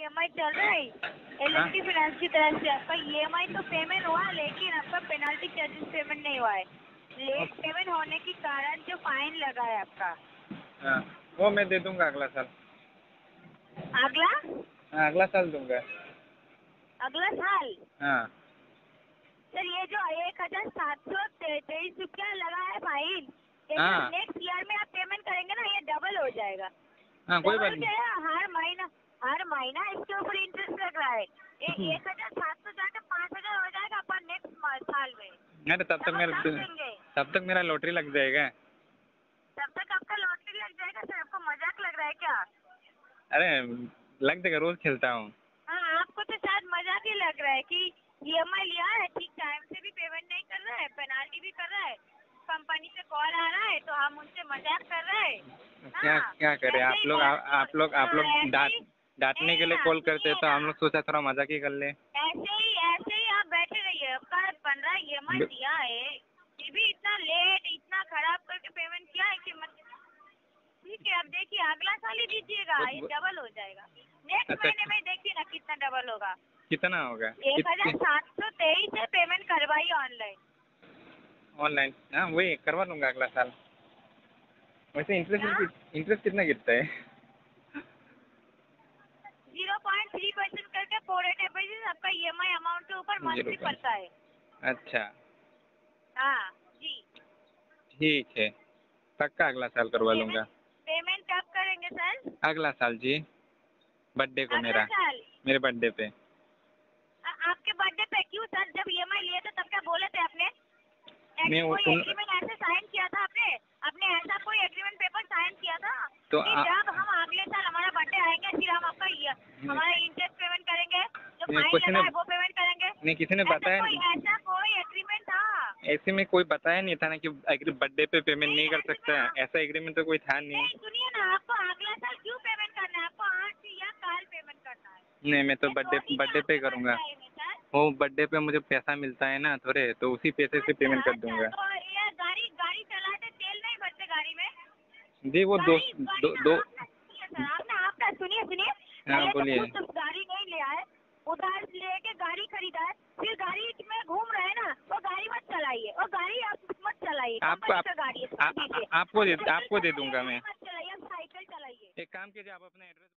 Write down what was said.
EMI चल रहा है एल&टी फाइनेंस की तरफ से। आपका ईएमआई तो पेमेंट हुआ, लेकिन आपका पेनल्टी चार्जेस पेमेंट नहीं हुआ है। लेट पेमेंट होने के कारण जो फाइन लगा है आपका, हाँ वो मैं दे दूंगा अगला साल। अगला हाँ अगला साल दूंगा। अगला साल? हाँ सर ये जो 1723 रुपया लगा है फाइन, हाँ नेक्स्ट ईयर में आप पेमेंट करेंगे ना, ये डबल हो जाएगा। हाँ कोई बात डबल नहीं। क्या है, हर महीना इसके ऊपर इंटरेस्ट लग रहा है। 1700 जाकर 5000 हो जाएगा अपन नेक्स्ट साल में। अरे तब तक मेरा लॉटरी लग जाएगा। तब तक आपका लॉटरी लग जाएगा सर? आपको मजाक लग रहा है क्या? अरे लग जाएगा, रोज खेलता हूँ। हाँ आपको तो शायद मजाक ही लग रहा है कि ईएमआई लिया है, ठीक टाइम से भी पेमेंट नहीं कर रहा है, पेनाल्टी भी कर रहा है, कंपनी से कॉल आ रहा है तो हम उनसे मजाक कर रहे हैं। क्या करें, आप लोग डांटने के लिए कॉल करते तो हम लोग सोचा थोड़ा मजाक ही कर ले। ऐसे ही आप बैठे रहिए। आपका 15 ईएमआई दिया है, ये भी इतना लेट, इतना खराब करके पेमेंट किया है कि ठीक है। अब देखिए अगला साल ही दीजिएगा, ये डबल हो जाएगा। नेक्स्ट महीने में देखिए ना कितना डबल होगा। कितना होगा? 1723 से पेमेंट करवाइए ऑनलाइन। हाँ वही करवा लूंगा अगला साल। वैसे इंटरेस्ट कितना गिरता है? 0.3% करके 4 basis आपका ईएमआई अमाउंट के ऊपर मंथली पड़ता है। अच्छा हाँ जी ठीक है, पक्का अगला साल करवा लूंगा। पेमेंट कब करेंगे सर? अगला साल जी, बर्थडे को मेरे बर्थडे पे। आपके बर्थडे पे क्यों सर? जब ईएमआई लिए थे तब क्या बोले थे आपने? कोई एग्रीमेंट ऐसे साइन किया था आपने ऐसा कोई एग्रीमेंट पेपर साइन किया था तो कि जब हम अगले साल हमारा बर्थडे आएंगे फिर हम आपका हमारा इंटरेस्ट पेमेंट करेंगे, जो फाइन लगा है वो पेमेंट करेंगे? नहीं किसी ने बताया नहीं, ऐसा कोई एग्रीमेंट था? ऐसे में कोई बताया नहीं था ना कि बर्थडे पे पेमेंट नहीं कर सकता है, ऐसा एग्रीमेंट तो कोई था नहीं। सुनिए ना, आपको अगला साल क्यों पेमेंट करना है? आपको आज या कल पेमेंट करना है? नहीं मैं तो बर्थडे पे करूँगा। वो बर्थडे पे मुझे पैसा मिलता है ना थोड़े, तो उसी पैसे से पेमेंट कर दूंगा। तो ये गाड़ी चलाते तेल नहीं भरते गाड़ी में? जी वो दो आपने सुनिए हाँ बोलिए। तो गाड़ी नहीं लिया है, उधार लेके गाड़ी खरीदा है, फिर गाड़ी में घूम रहे हैं ना, वो गाड़ी मत चलाइए, और गाड़ी आप मत चलाइए। आपको दे दूंगा मैं। साइकिल चलाइए। एक काम कीजिए, आप अपना एड्रेस